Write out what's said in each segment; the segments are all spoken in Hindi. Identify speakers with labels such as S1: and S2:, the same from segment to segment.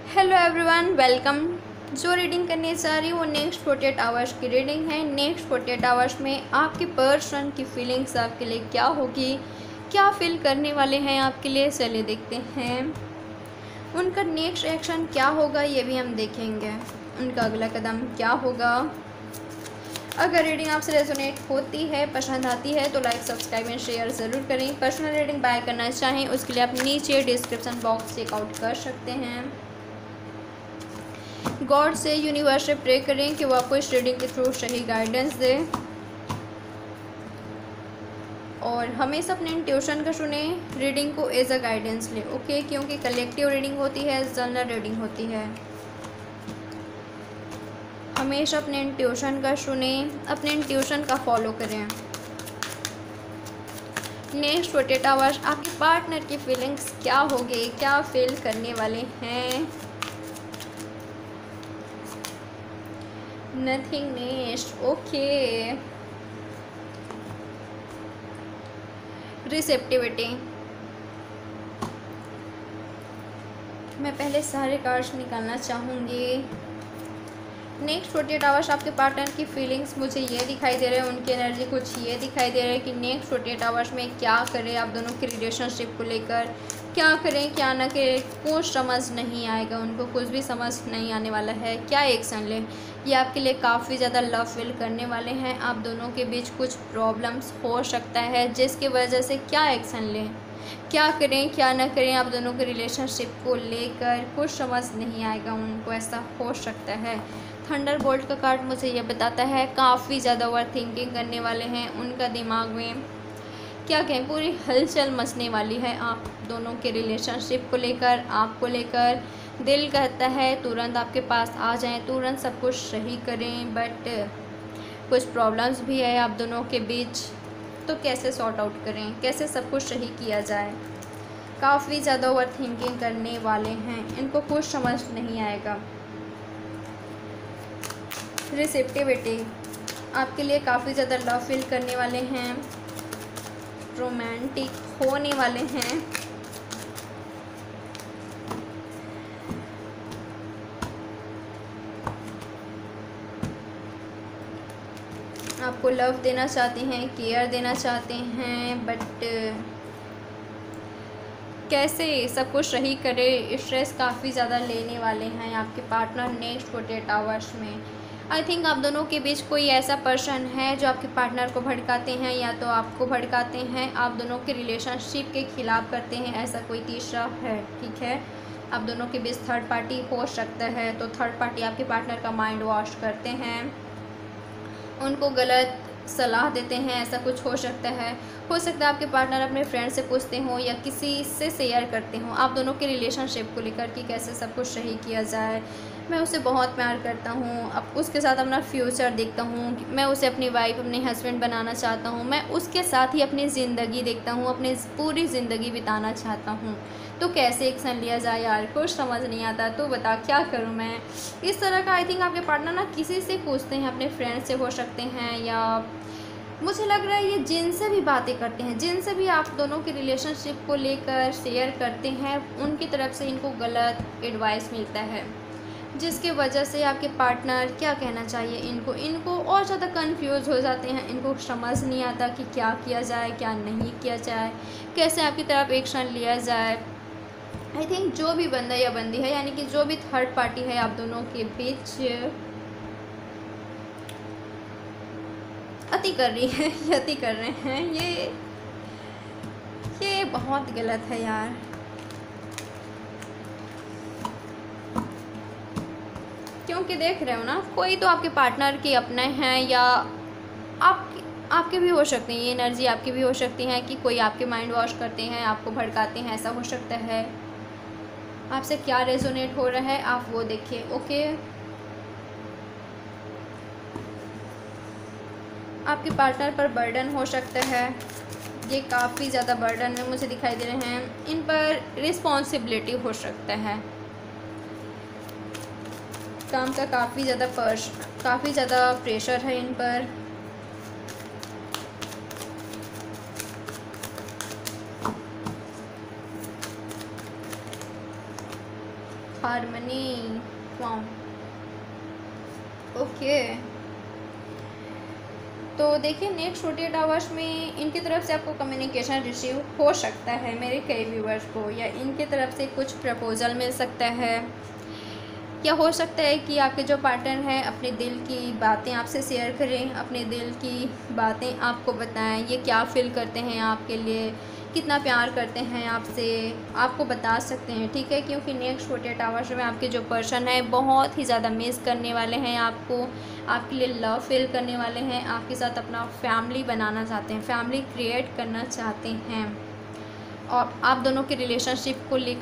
S1: Hello everyone, welcome. जो रीडिंग करने जा रही हूँ वो नेक्स्ट 48 आवर्स की रीडिंग है। नेक्स्ट 48 आवर्स में आपके पर्सन की फीलिंग्स आपके लिए क्या होगी, क्या फील करने वाले हैं आपके लिए, चलिए देखते हैं। उनका नेक्स्ट एक्शन क्या होगा ये भी हम देखेंगे, उनका अगला कदम क्या होगा। अगर रीडिंग आपसे रेजोनेट होती है, पसंद आती है तो लाइक, सब्सक्राइब एंड शेयर ज़रूर करें। पर्सनल रीडिंग बाय करना चाहें उसके लिए आप नीचे डिस्क्रिप्शन बॉक्स चेकआउट कर सकते हैं। गॉड से, यूनिवर्स से प्रे करें कि वो आपको इस रीडिंग के थ्रू सही गाइडेंस दे और हमेशा अपने इंट्यूशन का सुने। रीडिंग को एज अ गाइडेंस ले, ओके, क्योंकि कलेक्टिव रीडिंग होती है, जनरल रीडिंग होती है। हमेशा अपने इंट्यूशन का सुने, अपने इंट्यूशन का फॉलो करें। नेक्स्ट 48 आवर्स आपके पार्टनर की फीलिंग्स क्या होगी, क्या फील करने वाले हैं। Nothing next, okay. रिसेप्टिविटी। मैं पहले सारे कार्ड्स निकालना चाहूँगी। नेक्स्ट 48 आवर्स आपके पार्टनर की फीलिंग्स मुझे ये दिखाई दे रहे हैं, उनकी एनर्जी कुछ ये दिखाई दे रहा है कि नेक्स्ट 48 आवर्स में क्या करें आप दोनों की रिलेशनशिप को लेकर, क्या करें क्या ना करें, कुछ समझ नहीं आएगा, उनको कुछ भी समझ नहीं आने वाला है। क्या एक्शन लें, ये आपके लिए काफ़ी ज़्यादा लव फील करने वाले हैं। आप दोनों के बीच कुछ प्रॉब्लम्स हो सकता है जिसकी वजह से क्या एक्शन लें, क्या करें क्या ना करें, आप दोनों के रिलेशनशिप को लेकर कुछ समझ नहीं आएगा उनको, ऐसा हो सकता है। थंडरबोल्ट का कार्ड मुझे ये बताता है काफ़ी ज़्यादा ओवर थिंकिंग करने वाले हैं, उनका दिमाग में क्या कहें पूरी हलचल मचने वाली है आप दोनों के रिलेशनशिप को लेकर, आपको लेकर। दिल कहता है तुरंत आपके पास आ जाएं, तुरंत सब कुछ सही करें, बट कुछ प्रॉब्लम्स भी है आप दोनों के बीच, तो कैसे सॉर्ट आउट करें, कैसे सब कुछ सही किया जाए। काफ़ी ज़्यादा ओवर थिंकिंग करने वाले हैं, इनको कुछ समझ नहीं आएगा। रिसेप्टिविटी आपके लिए काफ़ी ज़्यादा लव फील करने वाले हैं, रोमांटिक होने वाले हैं। आपको लव देना चाहते हैं, केयर देना चाहते हैं, बट कैसे सब कुछ सही करे, स्ट्रेस काफ़ी ज़्यादा लेने वाले हैं आपके पार्टनर नेक्स्ट 48 आवर्स में। आई थिंक आप दोनों के बीच कोई ऐसा पर्सन है जो आपके पार्टनर को भड़काते हैं या तो आपको भड़काते हैं, आप दोनों के रिलेशनशिप के खिलाफ करते हैं, ऐसा कोई तीसरा है, ठीक है। आप दोनों के बीच थर्ड पार्टी हो सकता है, तो थर्ड पार्टी आपके पार्टनर का माइंड वॉश करते हैं, उनको गलत सलाह देते हैं, ऐसा कुछ हो सकता है। हो सकता है आपके पार्टनर अपने फ्रेंड से पूछते हों या किसी से शेयर करते हों आप दोनों के रिलेशनशिप को लेकर कि कैसे सब कुछ सही किया जाए। मैं उसे बहुत प्यार करता हूँ, अब उसके साथ अपना फ्यूचर देखता हूँ, मैं उसे अपनी वाइफ, अपने हस्बैंड बनाना चाहता हूँ, मैं उसके साथ ही अपनी ज़िंदगी देखता हूँ, अपनी पूरी ज़िंदगी बिताना चाहता हूँ, तो कैसे एक्शन लिया जाए यार, कुछ समझ नहीं आता, तो बता क्या करूँ मैं। इस तरह का आई थिंक आपके पार्टनर ना किसी से पूछते हैं, अपने फ्रेंड से हो सकते हैं, या मुझे लग रहा है ये जिनसे भी बातें करते हैं, जिनसे भी आप दोनों के रिलेशनशिप को लेकर शेयर करते हैं, उनकी तरफ से इनको गलत एडवाइस मिलता है, जिसके वजह से आपके पार्टनर क्या कहना चाहिए, इनको और ज़्यादा कंफ्यूज हो जाते हैं, इनको समझ नहीं आता कि क्या किया जाए क्या नहीं किया जाए, कैसे आपकी तरफ एक्शन लिया जाए। आई थिंक जो भी बंदा या बंदी है, यानी कि जो भी थर्ड पार्टी है आप दोनों के बीच, अति कर रही है, अति कर रहे हैं, ये बहुत गलत है यार। क्योंकि देख रहे हो ना, कोई तो आपके पार्टनर के अपने हैं या आपके भी हो सकते हैं, ये एनर्जी आपकी भी हो सकती है कि कोई आपके माइंड वॉश करते हैं, आपको भड़काते हैं, ऐसा हो सकता है। आपसे क्या रेजोनेट हो रहा है आप वो देखिए, ओके। आपके पार्टनर पर बर्डन हो सकता है, ये काफ़ी ज़्यादा बर्डन में मुझे दिखाई दे रहे हैं, इन पर रिस्पॉन्सिबिलिटी हो सकता है, काम का काफ़ी ज़्यादा प्रेशर है इन पर। हार्मनी। Wow, okay. तो देखिए नेक्स्ट 48 आवर्स में इनकी तरफ से आपको कम्युनिकेशन रिसीव हो सकता है मेरे कई व्यूवर्स को, या इनकी तरफ से कुछ प्रपोज़ल मिल सकता है, या हो सकता है कि आपके जो पार्टनर हैं अपने दिल की बातें आपसे शेयर करें, अपने दिल की बातें आपको बताएं, ये क्या फ़ील करते हैं आपके लिए, कितना प्यार करते हैं आपसे, आपको बता सकते हैं, ठीक है। क्योंकि नेक्स्ट 48 आवर्स में आपके जो पर्सन है बहुत ही ज़्यादा मिस करने वाले हैं आपको, आपके लिए लव फील करने वाले हैं, आपके साथ अपना फैमिली बनाना चाहते हैं, फैमिली क्रिएट करना चाहते हैं। और आप दोनों के रिलेशनशिप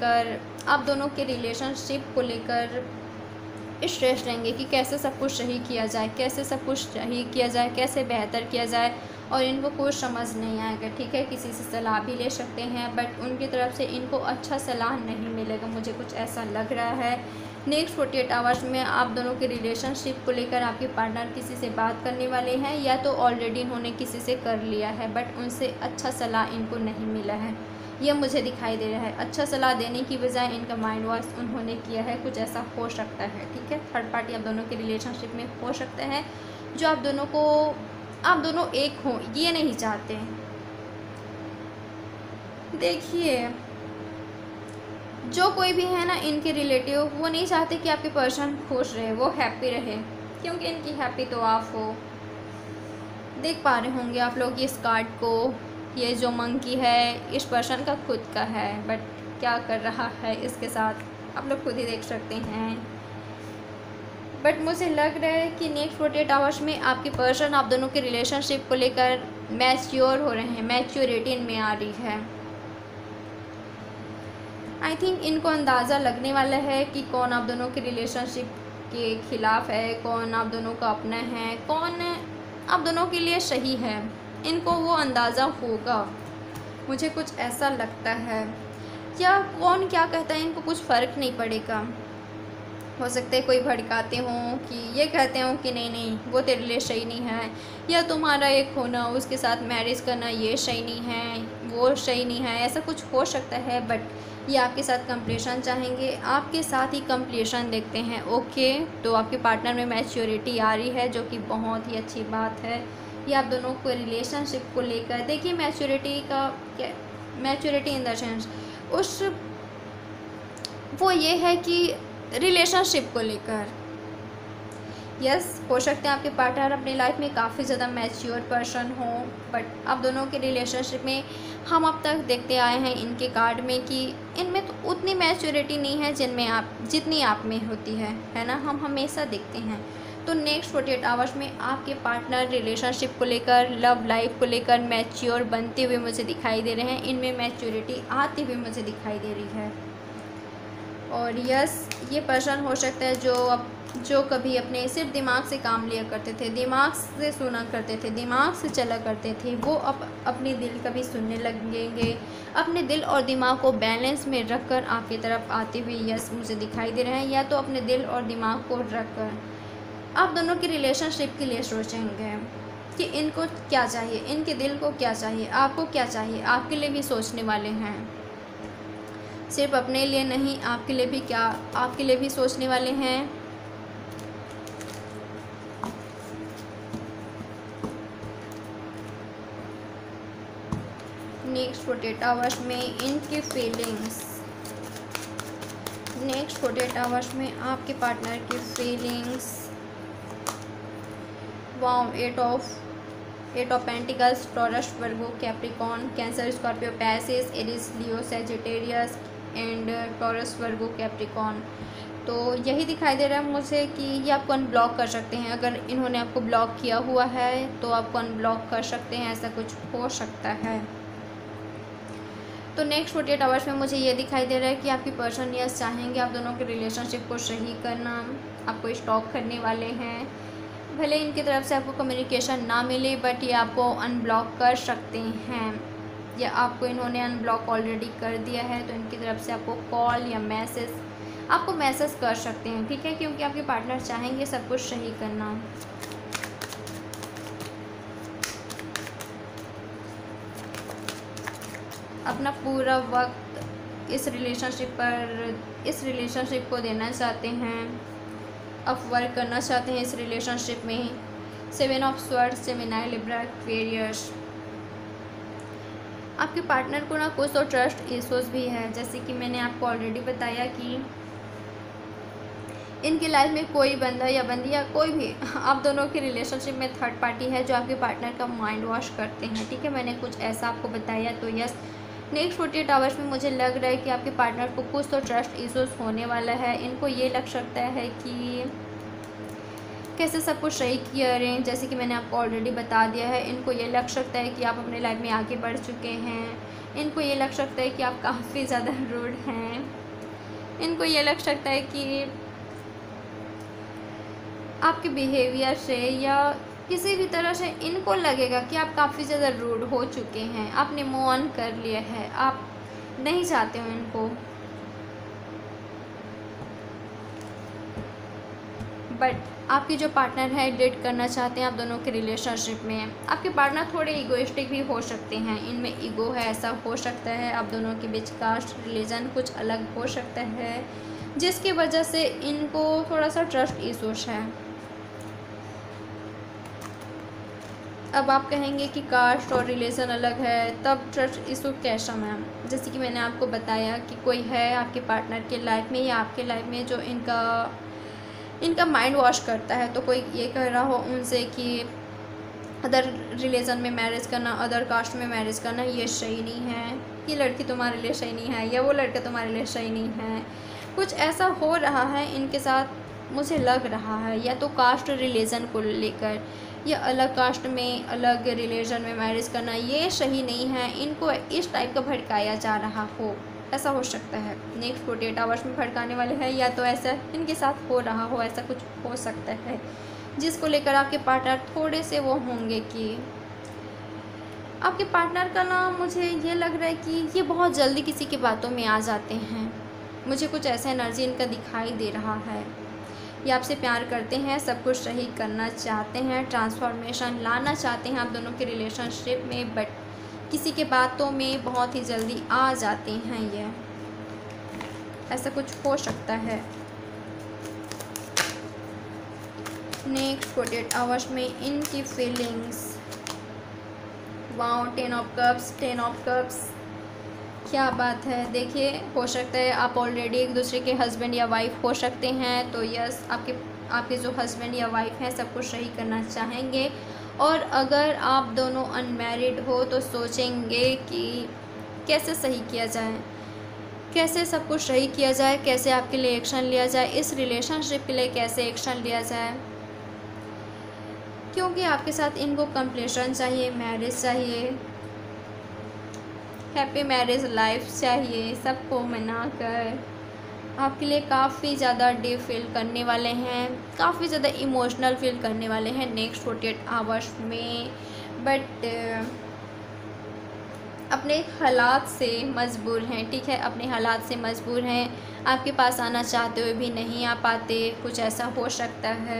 S1: को लेकर स्ट्रेस रहेंगे कि कैसे सब कुछ सही किया जाए, कैसे बेहतर किया जाए, और इनको कुछ समझ नहीं आएगा, ठीक है। किसी से सलाह भी ले सकते हैं, बट उनकी तरफ से इनको अच्छा सलाह नहीं मिलेगा, मुझे कुछ ऐसा लग रहा है। नेक्स्ट 48 आवर्स में आप दोनों के रिलेशनशिप को लेकर आपके पार्टनर किसी से बात करने वाले हैं, या तो ऑलरेडी इन्होंने किसी से कर लिया है, बट उनसे अच्छा सलाह इनको नहीं मिला है, यह मुझे दिखाई दे रहा है। अच्छा सलाह देने की बजाय इनका माइंड वॉश उन्होंने किया है, कुछ ऐसा हो सकता है, ठीक है। थर्ड पार्टी आप दोनों के रिलेशनशिप में हो सकता है, जो आप दोनों एक हों ये नहीं चाहते। देखिए जो कोई भी है ना इनके रिलेटिव, वो नहीं चाहते कि आपके पर्सन खुश रहे, वो हैप्पी रहे, क्योंकि इनकी हैप्पी तो आप हो। देख पा रहे होंगे आप लोग इस कार्ड को, ये जो मंकी है इस पर्सन का खुद का है, बट क्या कर रहा है इसके साथ आप लोग खुद ही देख सकते हैं। बट मुझे लग रहा है कि नेक्स्ट 48 आवर्स में आपके पर्सन आप दोनों के रिलेशनशिप को लेकर मैच्योर हो रहे हैं, मैच्योरिटी इनमें आ रही है। आई थिंक इनको अंदाज़ा लगने वाला है कि कौन आप दोनों के रिलेशनशिप के ख़िलाफ़ है, कौन आप दोनों का अपना है, कौन आप दोनों के लिए सही है, इनको वो अंदाज़ा होगा, मुझे कुछ ऐसा लगता है। या कौन क्या कहता है इनको कुछ फ़र्क नहीं पड़ेगा। हो सकता है कोई भड़काते हों कि ये कहते हों कि नहीं वो तेरे लिए सही नहीं है, या तुम्हारा एक होना उसके साथ मैरिज करना ये सही नहीं है, वो सही नहीं है, ऐसा कुछ हो सकता है। बट ये आपके साथ कंप्लीशन चाहेंगे, आपके साथ ही कंप्लीशन देखते हैं, ओके। तो आपके पार्टनर में मैच्योरिटी आ रही है, जो कि बहुत ही अच्छी बात है। ये आप दोनों को रिलेशनशिप को लेकर देखिए मैच्योरिटी का क्या, मैच्योरिटी इन द सेंस वो ये है कि रिलेशनशिप को लेकर यस हो सकते हैं आपके पार्टनर अपनी लाइफ में काफ़ी ज़्यादा मैच्योर पर्सन हो, बट आप दोनों के रिलेशनशिप में हम अब तक देखते आए हैं इनके कार्ड में कि इनमें तो उतनी मैच्योरिटी नहीं है जितनी आप में होती है ना, हम हमेशा देखते हैं। तो नेक्स्ट 48 आवर्स में आपके पार्टनर रिलेशनशिप को लेकर, लव लाइफ को लेकर मैच्योर बनते हुए मुझे दिखाई दे रहे हैं, इनमें मैच्योरिटी आती हुई मुझे दिखाई दे रही है। और यस ये पर्सन हो सकता है जो कभी अपने सिर्फ दिमाग से काम लिया करते थे, दिमाग से सुना करते थे, दिमाग से चला करते थे, वो अब अपने दिल का भी सुनने लगेंगे, अपने दिल और दिमाग को बैलेंस में रखकर आपकी तरफ आते हुए यस मुझे दिखाई दे रहे हैं। या तो अपने दिल और दिमाग को रखकर आप दोनों की रिलेशनशिप के लिए सोचेंगे कि इनको क्या चाहिए, इनके दिल को क्या चाहिए, आपको क्या चाहिए, आपके लिए भी सोचने वाले हैं, सिर्फ अपने लिए नहीं, आपके लिए भी सोचने वाले हैं। नेक्स्ट 48 आवर्स में इनके फीलिंग्स, नेक्स्ट 48 आवर्स में आपके पार्टनर की feelings. Wow, eight of pentacles, Taurus, Virgo, Capricorn, Cancer, Scorpio, Pisces, Aries, Leo, Sagittarius and Taurus, Virgo, Capricorn. तो यही दिखाई दे रहा है मुझे कि ये आपको अनब्लॉक कर सकते हैं। अगर इन्होंने आपको ब्लॉक किया हुआ है तो आपको अनब्लॉक कर सकते हैं, ऐसा कुछ हो सकता है। तो नेक्स्ट 48 आवर्स में मुझे ये दिखाई दे रहा है कि आपकी पर्सन यस चाहेंगे आप दोनों के रिलेशनशिप को सही करना, आपको स्टॉक करने वाले हैं। भले इनकी तरफ से आपको कम्युनिकेशन ना मिले, बट ये आपको अनब्लॉक कर सकते हैं, या आपको इन्होंने अनब्लॉक ऑलरेडी कर दिया है तो इनकी तरफ से आपको कॉल या मैसेज कर सकते हैं, ठीक है। क्योंकि आपके पार्टनर चाहेंगे सब कुछ सही करना। अपना पूरा वक्त इस रिलेशनशिप को देना चाहते हैं, आप वर्क करना चाहते हैं इस रिलेशनशिप में। 7 of swords, Gemini, Libra, Aquarius. आपके पार्टनर को ना कुछ तो ट्रस्ट इश्यूज भी है, जैसे कि मैंने आपको ऑलरेडी बताया कि इनकी लाइफ में कोई बंदा या बंदी या कोई भी आप दोनों की रिलेशनशिप में थर्ड पार्टी है जो आपके पार्टनर का माइंड वॉश करते हैं, ठीक है। मैंने कुछ ऐसा आपको बताया। तो यस, नेक्स्ट 48 आवर्स में मुझे लग रहा है कि आपके पार्टनर को कुछ तो ट्रस्ट इश्यूज होने वाला है। इनको ये लग सकता है कि कैसे सब कुछ सही किया रहे, जैसे कि मैंने आपको ऑलरेडी बता दिया है। इनको ये लग सकता है कि आप अपने लाइफ में आगे बढ़ चुके हैं। इनको ये लग सकता है कि आप काफ़ी ज़्यादा रूड हैं। इनको ये लग सकता है कि आपके बिहेवियर से या किसी भी तरह से इनको लगेगा कि आप काफ़ी ज़्यादा रूड हो चुके हैं, आपने मूव ऑन कर लिया है, आप नहीं चाहते हो इनको। बट आपके जो पार्टनर है डेट करना चाहते हैं आप दोनों के रिलेशनशिप में। आपके पार्टनर थोड़े इगोइस्टिक भी हो सकते हैं, इनमें ईगो है, ऐसा हो सकता है। आप दोनों के बीच कास्ट रिलीजन कुछ अलग हो सकता है, जिसकी वजह से इनको थोड़ा सा ट्रस्ट इश्यूज है। अब आप कहेंगे कि कास्ट और रिलीजन अलग है, तब ट्रस्ट इशू कैसा मैम? जैसे कि मैंने आपको बताया कि कोई है आपके पार्टनर के लाइफ में या आपके लाइफ में जो इनका माइंड वॉश करता है। तो कोई ये कह रहा हो उनसे कि अदर रिलीजन में मैरिज करना, अदर कास्ट में मैरिज करना ये सही नहीं है, ये लड़की तुम्हारे लिए सही नहीं है या वो लड़का तुम्हारे लिए सही नहीं है। कुछ ऐसा हो रहा है इनके साथ, मुझे लग रहा है, या तो कास्ट रिलीजन को लेकर या अलग कास्ट में अलग रिलीजन में मैरिज करना ये सही नहीं है। इनको इस टाइप का भड़काया जा रहा हो, ऐसा हो सकता है। नेक्स्ट 48 आवर्स में भड़काने वाले हैं, या तो ऐसा इनके साथ हो रहा हो, ऐसा कुछ हो सकता है जिसको लेकर आपके पार्टनर थोड़े से वो होंगे कि आपके पार्टनर का ना, मुझे ये लग रहा है कि ये बहुत जल्दी किसी की बातों में आ जाते हैं। मुझे कुछ ऐसा एनर्जी इनका दिखाई दे रहा है। ये आपसे प्यार करते हैं, सब कुछ सही करना चाहते हैं, ट्रांसफॉर्मेशन लाना चाहते हैं आप दोनों के रिलेशनशिप में, बट किसी के बातों में बहुत ही जल्दी आ जाते हैं। ये ऐसा कुछ हो सकता है। नेक्स्ट 48 आवर्स में इनकी feelings, wow, 10 of cups, 10 of cups, क्या बात है। देखिए, हो सकता है आप ऑलरेडी एक दूसरे के हस्बैंड या वाइफ हो सकते हैं। तो यस, आपके जो हस्बैंड या वाइफ हैं सब कुछ सही करना चाहेंगे। और अगर आप दोनों अनमैरिड हो तो सोचेंगे कि कैसे सही किया जाए, कैसे सब कुछ सही किया जाए, कैसे आपके लिए एक्शन लिया जाए, इस रिलेशनशिप के लिए कैसे एक्शन लिया जाए, क्योंकि आपके साथ इनको कंप्लीशन चाहिए, मैरिज चाहिए, हैप्पी मैरिज लाइफ चाहिए। सबको मनाकर आपके लिए काफ़ी ज़्यादा डीप फील करने वाले हैं, काफ़ी ज़्यादा इमोशनल फील करने वाले हैं नेक्स्ट 48 आवर्स में। बट अपने हालात से मजबूर हैं, ठीक है, अपने हालात से मजबूर हैं। आपके पास आना चाहते हुए भी नहीं आ पाते, कुछ ऐसा हो सकता है।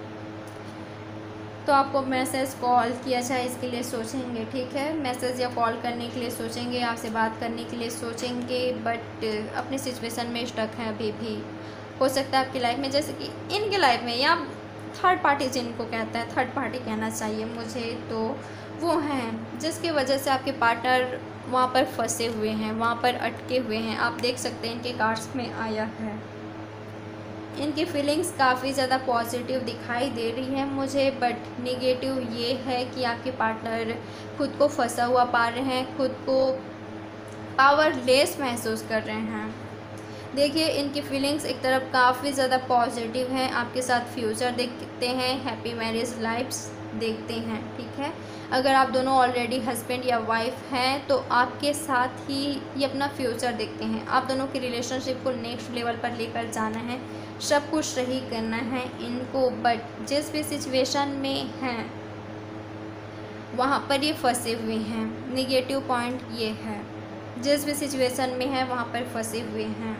S1: तो आपको मैसेज कॉल किया जाए इसके लिए सोचेंगे, ठीक है, मैसेज या कॉल करने के लिए सोचेंगे, आपसे बात करने के लिए सोचेंगे। बट अपने सिचुएशन में स्टक हैं अभी भी। हो सकता है आपकी लाइफ में, जैसे कि इनके लाइफ में, या थर्ड पार्टी जिनको कहता है, थर्ड पार्टी कहना चाहिए मुझे, तो वो हैं जिसकी वजह से आपके पार्टनर वहाँ पर फंसे हुए हैं, वहाँ पर अटके हुए हैं। आप देख सकते हैं इनके कार्ड्स में आया है। इनकी फीलिंग्स काफ़ी ज़्यादा पॉजिटिव दिखाई दे रही है मुझे, बट नेगेटिव ये है कि आपके पार्टनर खुद को फंसा हुआ पा रहे हैं, खुद को पावरलेस महसूस कर रहे हैं। देखिए, इनकी फीलिंग्स एक तरफ काफ़ी ज़्यादा पॉजिटिव हैं, आपके साथ फ्यूचर देखते हैं, हैप्पी मैरिज लाइफ्स देखते हैं, ठीक है। अगर आप दोनों ऑलरेडी हस्बैंड या वाइफ हैं तो आपके साथ ही ये अपना फ्यूचर देखते हैं। आप दोनों की रिलेशनशिप को नेक्स्ट लेवल पर लेकर जाना है, सब कुछ सही करना है इनको। बट जिस भी सिचुएशन में हैं वहाँ पर ये फंसे हुए हैं। नेगेटिव पॉइंट ये है, जिस भी सिचुएशन में है वहाँ पर फंसे हुए हैं।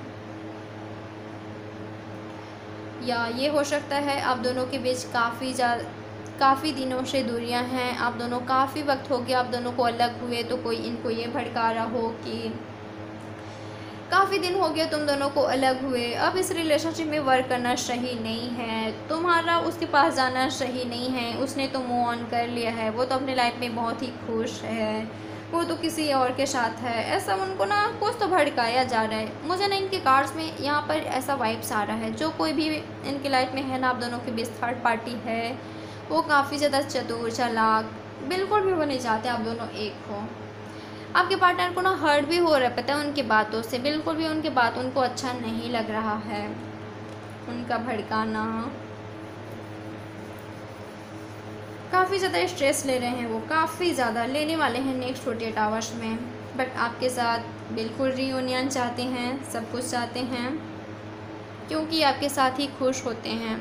S1: या ये हो सकता है आप दोनों के बीच काफ़ी दिनों से दूरियां हैं, आप दोनों काफ़ी वक्त हो गया आप दोनों को अलग हुए, तो कोई इनको ये भड़का रहा हो कि काफ़ी दिन हो गया तुम दोनों को अलग हुए, अब इस रिलेशनशिप में वर्क करना सही नहीं है, तुम्हारा उसके पास जाना सही नहीं है। उसने तो मूव ऑन कर लिया है, वो तो अपने लाइफ में बहुत ही खुश है, वो तो किसी और के साथ है। ऐसा उनको ना कुछ तो भड़काया जा रहा है। मुझे ना इनके कार्ड्स में यहाँ पर ऐसा वाइब्स आ रहा है, जो कोई भी इनकी लाइफ में है ना, आप दोनों के बीच थर्ड पार्टी है, वो काफ़ी ज़्यादा चतुर चालाक, बिल्कुल भी वो नहीं चाहते आप दोनों एक हो। आपके पार्टनर को ना हर्ट भी हो रहा है, पता है, उनकी बातों से। बिल्कुल भी उनकी बात उनको अच्छा नहीं लग रहा है, उनका भड़काना। काफ़ी ज़्यादा स्ट्रेस ले रहे हैं वो, काफ़ी ज़्यादा लेने वाले हैं नेक्स्ट 48 आवर्स में। बट आपके साथ बिल्कुल रीयूनियन चाहते हैं, सब कुछ चाहते हैं, क्योंकि आपके साथ ही खुश होते हैं,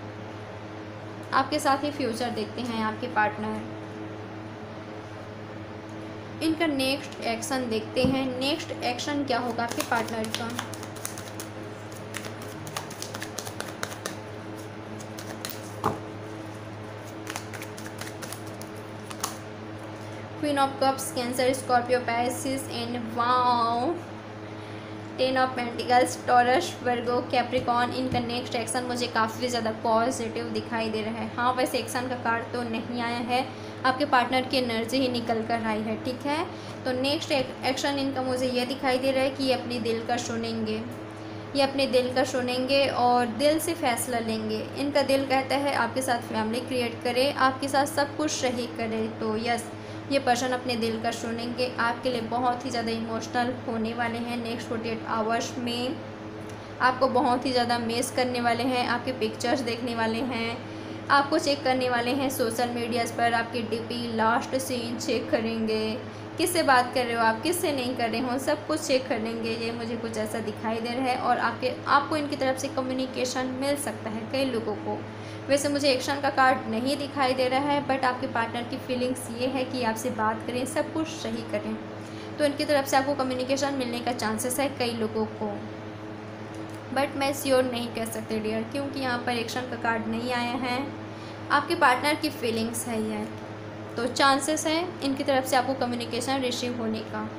S1: आपके साथ ही फ्यूचर देखते हैं आपके पार्टनर। इनका नेक्स्ट एक्शन देखते हैं, नेक्स्ट एक्शन क्या होगा आपके पार्टनर का। Queen of cups, Cancer, Scorpio, Pisces and wow 10 of pentacles, Taurus, Virgo, Capricorn. इनका नेक्स्ट एक्शन मुझे काफ़ी ज़्यादा पॉजिटिव दिखाई दे रहा है। हाँ, वैसे एक्शन का कार्ड तो नहीं आया है, आपके पार्टनर की एनर्जी ही निकल कर आई है, ठीक है। तो नेक्स्ट एक्शन इनका मुझे ये दिखाई दे रहा है कि ये अपने दिल का सुनेंगे, ये अपने दिल का सुनेंगे और दिल से फैसला लेंगे। इनका दिल कहता है आपके साथ फैमिली क्रिएट करे, आपके साथ सब कुछ सही करे। तो यस, ये पर्सन अपने दिल का सुनेंगे, आपके लिए बहुत ही ज़्यादा इमोशनल होने वाले हैं नेक्स्ट 48 आवर्स में। आपको बहुत ही ज़्यादा मिस करने वाले हैं, आपके पिक्चर्स देखने वाले हैं, आपको चेक करने वाले हैं सोशल मीडियाज़ पर, आपकी डीपी लास्ट सीन चेक करेंगे, किससे बात कर रहे हो आप, किससे नहीं कर रहे हो, सब कुछ चेक कर लेंगे। ये मुझे कुछ ऐसा दिखाई दे रहा है। और आपको इनकी तरफ से कम्युनिकेशन मिल सकता है कई लोगों को। वैसे मुझे एक्शन का कार्ड नहीं दिखाई दे रहा है, बट आपके पार्टनर की फीलिंग्स ये है कि आपसे बात करें, सब कुछ सही करें। तो इनकी तरफ से आपको कम्युनिकेशन मिलने का चांसेस है कई लोगों को, बट मैं श्योर नहीं कह सकते डियर, क्योंकि यहाँ पर एक्शन का कार्ड नहीं आया है। आपके पार्टनर की फीलिंग्स है ये, तो चांसेस है इनकी तरफ से आपको कम्युनिकेशन रिसीव होने का।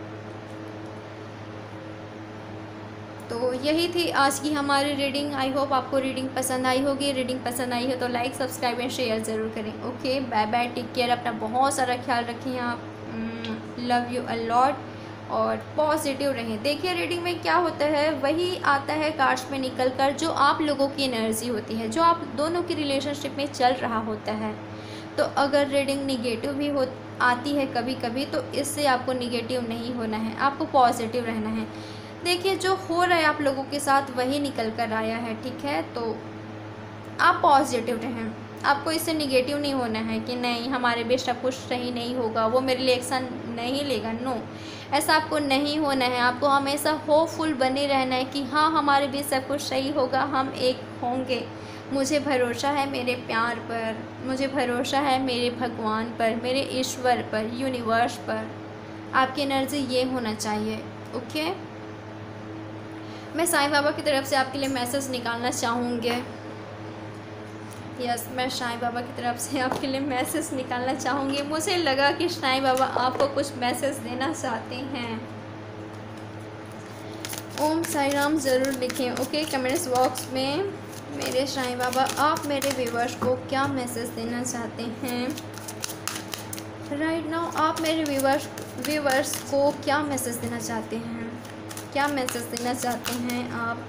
S1: तो यही थी आज की हमारी रीडिंग। आई होप आपको रीडिंग पसंद आई होगी। रीडिंग पसंद आई है तो लाइक, सब्सक्राइब एंड शेयर ज़रूर करें। Okay, bye bye, take care, अपना बहुत सारा ख्याल रखें आप। लव यू अ लॉट और पॉजिटिव रहें। देखिए रीडिंग में क्या होता है, वही आता है कार्ड्स में निकल कर जो आप लोगों की एनर्जी होती है, जो आप दोनों की रिलेशनशिप में चल रहा होता है। तो अगर रीडिंग निगेटिव भी आती है कभी कभी, तो इससे आपको निगेटिव नहीं होना है, आपको पॉजिटिव रहना है। देखिए जो हो रहा है आप लोगों के साथ वही निकल कर आया है, ठीक है। तो आप पॉजिटिव रहें, आपको इससे निगेटिव नहीं होना है कि नहीं हमारे बीच सब कुछ सही नहीं होगा, वो मेरे लिए एक्शन नहीं लेगा। नो, ऐसा आपको नहीं होना है। आपको हमेशा होपफुल बने रहना है कि हाँ हमारे बीच सब कुछ सही होगा, हम एक होंगे। मुझे भरोसा है मेरे प्यार पर, मुझे भरोसा है मेरे भगवान पर, मेरे ईश्वर पर, यूनिवर्स पर। आपकी एनर्जी ये होना चाहिए। ओके, मैं साईं बाबा की तरफ से आपके लिए मैसेज निकालना चाहूँगी। यस, मैं साईं बाबा की तरफ से आपके लिए मैसेज निकालना चाहूँगी। मुझे लगा कि साईं बाबा आपको कुछ मैसेज देना चाहते हैं। ओम साईं राम ज़रूर लिखें, ओके, कमेंट्स बॉक्स में। मेरे साईं बाबा, आप मेरे व्यूअर्स को क्या मैसेज देना चाहते हैं राइट नाउ? आप मेरे व्यूअर्स को क्या मैसेज देना चाहते हैं, क्या मैसेज देना चाहते हैं आप?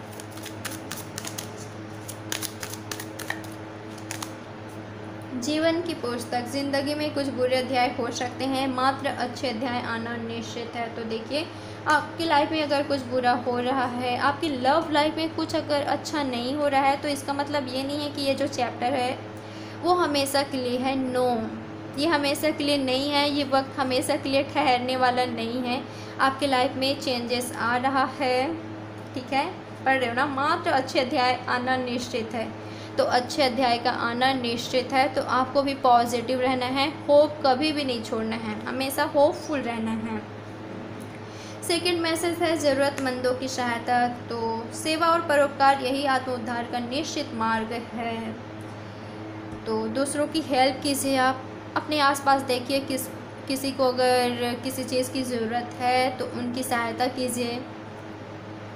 S1: जीवन की पुस्तक, ज़िंदगी में कुछ बुरे अध्याय हो सकते हैं, मात्र अच्छे अध्याय आना निश्चित है। तो देखिए आपकी लाइफ में अगर कुछ बुरा हो रहा है, आपकी लव लाइफ में कुछ अगर अच्छा नहीं हो रहा है, तो इसका मतलब ये नहीं है कि ये जो चैप्टर है वो हमेशा के लिए है। नो, ये हमेशा के लिए नहीं है, ये वक्त हमेशा के लिए ठहरने वाला नहीं है। आपके लाइफ में चेंजेस आ रहा है, ठीक है, पढ़ रहे हो ना? मात्र अच्छे अध्याय आना निश्चित है। तो अच्छे अध्याय का आना निश्चित है, तो आपको भी पॉजिटिव रहना है, होप कभी भी नहीं छोड़ना है, हमेशा होपफुल रहना है। सेकंड मैसेज है ज़रूरतमंदों की सहायता। तो सेवा और परोपकार यही आत्मोद्धार का निश्चित मार्ग है। तो दूसरों की हेल्प कीजिए आप, अपने आसपास देखिए किसी को अगर किसी चीज़ की ज़रूरत है तो उनकी सहायता कीजिए।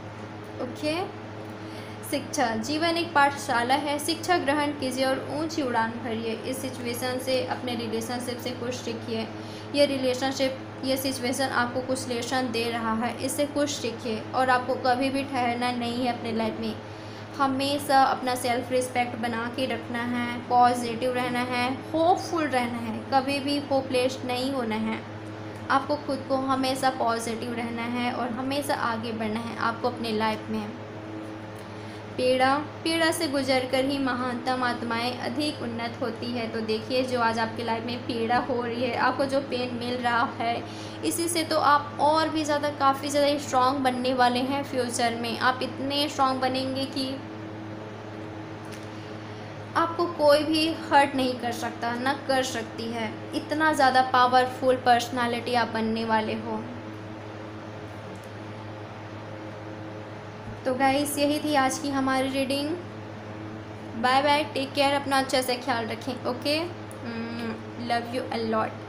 S1: ओके। शिक्षा, जीवन एक पाठशाला है, शिक्षा ग्रहण कीजिए और ऊंची उड़ान भरिए। इस सिचुएशन से, अपने रिलेशनशिप से खुश सीखिए। ये सिचुएशन आपको कुछ लेसन दे रहा है, इससे कुछ सीखिए। और आपको कभी भी ठहरना नहीं है अपने लाइफ में, हमेशा अपना सेल्फ रिस्पेक्ट बना के रखना है, पॉजिटिव रहना है, होपफुल रहना है, कभी भी होपलेस नहीं होना है। आपको खुद को हमेशा पॉजिटिव रहना है और हमेशा आगे बढ़ना है आपको अपने लाइफ में। पीड़ा से गुजरकर ही महानतम आत्माएं अधिक उन्नत होती है। तो देखिए, जो आज आपकी लाइफ में पीड़ा हो रही है, आपको जो पेन मिल रहा है, इसी से तो आप और भी ज़्यादा, काफ़ी ज़्यादा स्ट्रॉन्ग बनने वाले हैं फ्यूचर में। आप इतने स्ट्रॉन्ग बनेंगे कि आपको कोई भी हर्ट नहीं कर सकता, ना कर सकती है। इतना ज़्यादा पावरफुल पर्सनालिटी आप बनने वाले हो। तो गाइस, यही थी आज की हमारी reading. Bye bye, take care, अपना अच्छे से ख्याल रखें। Okay, love you a lot.